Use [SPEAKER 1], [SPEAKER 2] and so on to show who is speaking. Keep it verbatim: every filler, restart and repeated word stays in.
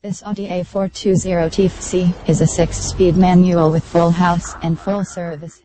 [SPEAKER 1] This Audi A four two point oh T Fsi is a six-speed manual with full house and full service.